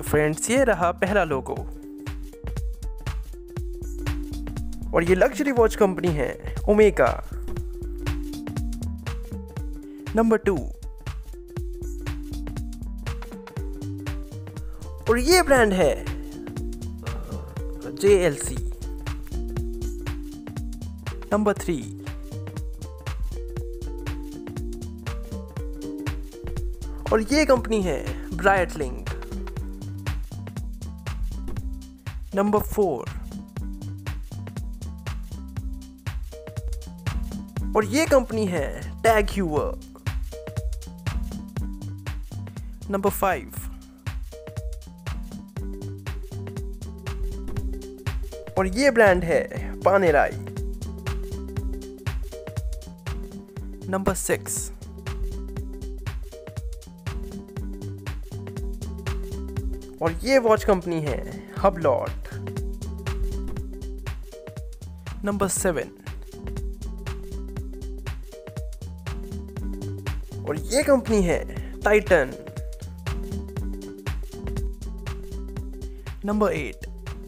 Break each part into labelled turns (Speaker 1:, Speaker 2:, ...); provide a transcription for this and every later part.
Speaker 1: Friends ये रहा पहला लोगो और ये लग्जरी वॉच कंपनी है ओमेगा। नंबर 2 और ये ब्रांड है JLC। नंबर 3 और ये कंपनी है ब्राइटलिंग। नंबर 4 और ये कंपनी है टैग ह्यूअर। नंबर 5 और ये ब्रांड है पानेराई। नंबर 6 और ये वॉच कंपनी है हबलॉट। नंबर 7 और ये कंपनी है टाइटन। नंबर 8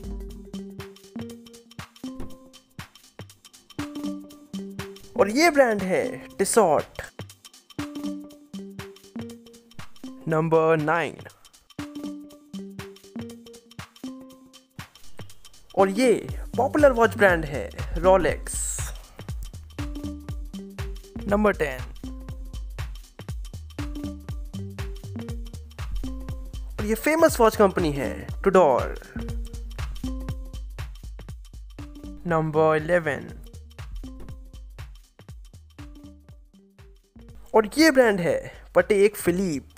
Speaker 1: और ये ब्रांड है टिसॉट। नंबर 9 और ये पॉपुलर वॉच ब्रांड है रोलेक्स। नंबर 10 और ये फेमस वॉच कंपनी है टूडोर। नंबर 11 और ये ब्रांड है पटेक फिलिप।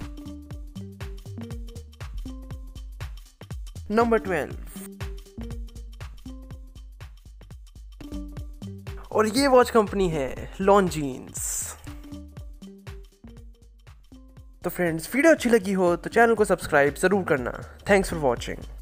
Speaker 1: नंबर 12 और ये वॉच कंपनी है लॉन्जीन्स। तो फ्रेंड्स वीडियो अच्छी लगी हो तो चैनल को सब्सक्राइब ज़रूर करना। Thanks for watching.